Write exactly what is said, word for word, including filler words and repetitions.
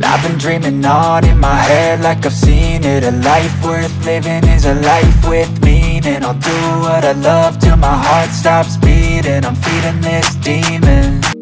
I've been dreaming on in my head like I've seen it. A life worth living is a life with meaning. I'll do what I love till my heart stops beating. I'm feeding this demon.